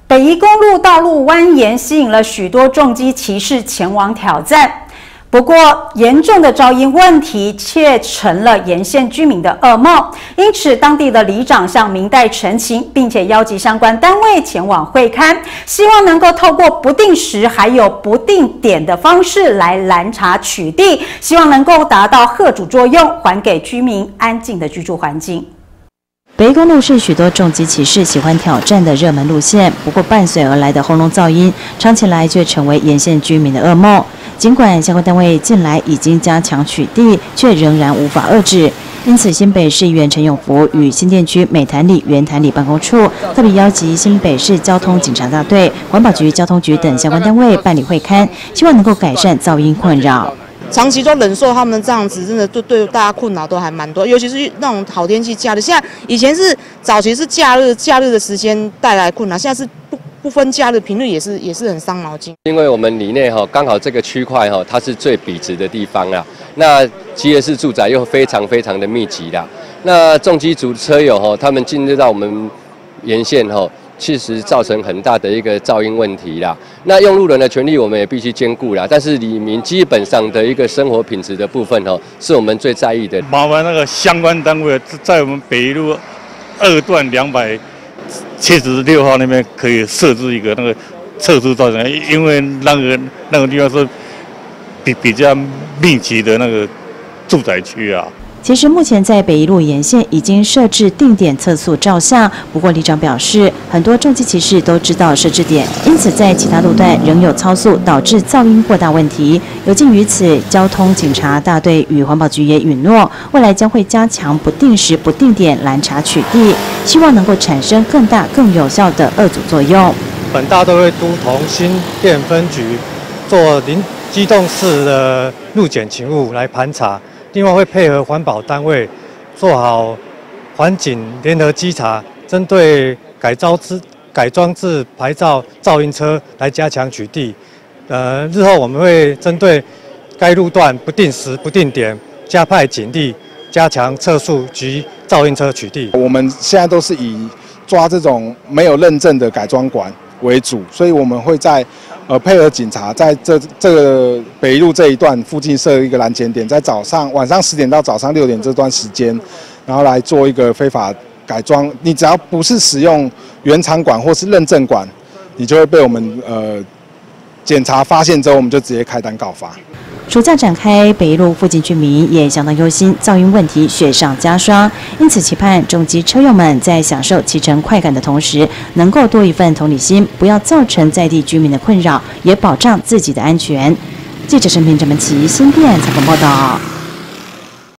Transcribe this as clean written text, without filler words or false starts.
北宜公路道路蜿蜒，吸引了许多重机骑士前往挑战。不过，严重的噪音问题却成了沿线居民的噩梦。因此，当地的里长向民代陈情，并且邀集相关单位前往会勘，希望能够透过不定时还有不定点的方式来拦查取缔，希望能够达到吓阻作用，还给居民安静的居住环境。 北宜公路是许多重机骑士喜欢挑战的热门路线，不过伴随而来的轰隆噪音，长期来却成为沿线居民的噩梦。尽管相关单位近来已经加强取缔，却仍然无法遏制。因此，新北市议员陈永福与新店区美潭里、圆潭里办公处特别邀集新北市交通警察大队、环保局、交通局等相关单位办理会勘，希望能够改善噪音困扰。 长期都忍受他们这样子，真的对大家困扰都还蛮多，尤其是那种好天气假日。现在以前是早期是假日的时间带来困扰，现在是不分假日，平日也是很伤脑筋。因为我们里内刚好这个区块它是最笔直的地方啦，那集合式住宅又非常的密集啦，那重机族车友他们进入到我们沿线确实造成很大的一个噪音问题啦。那用路人的权利我们也必须兼顾啦，但是里面基本上的一个生活品质的部分是我们最在意的。麻烦那个相关单位在我们北宜路2段276号那边可以设置一个那个测速照相，因为那个地方是比较密集的那个住宅区啊。 其实目前在北宜路沿线已经设置定点测速照相，不过里长表示，很多重机骑士都知道设置点，因此在其他路段仍有超速，导致噪音过大问题。有鉴于此，交通警察大队与环保局也允诺，未来将会加强不定时、不定点拦查取缔，希望能够产生更大、更有效的遏阻作用。 本大队会督同新店分局做机动式的路检勤务来盘查。另外会配合环保单位做好环警联合稽查，针对改装至牌照噪音车来加强取缔。日后我们会针对该路段不定时、不定点加派警力，加强测速及噪音车取缔。 我们现在都是以抓这种没有认证的改装馆为主，所以我们会在配合警察，在这个北宜路这一段附近设一个拦检点，在晚上10点到早上6点这段时间，然后来做一个非法改装。你只要不是使用原厂管或是认证管，你就会被我们检查发现之后，我们就直接开单告发。 暑假展开，北宜路附近居民也相当忧心，噪音问题雪上加霜，因此期盼重机车友们在享受骑乘快感的同时，能够多一份同理心，不要造成在地居民的困扰，也保障自己的安全。记者陈平、陈文琪新店采访报道。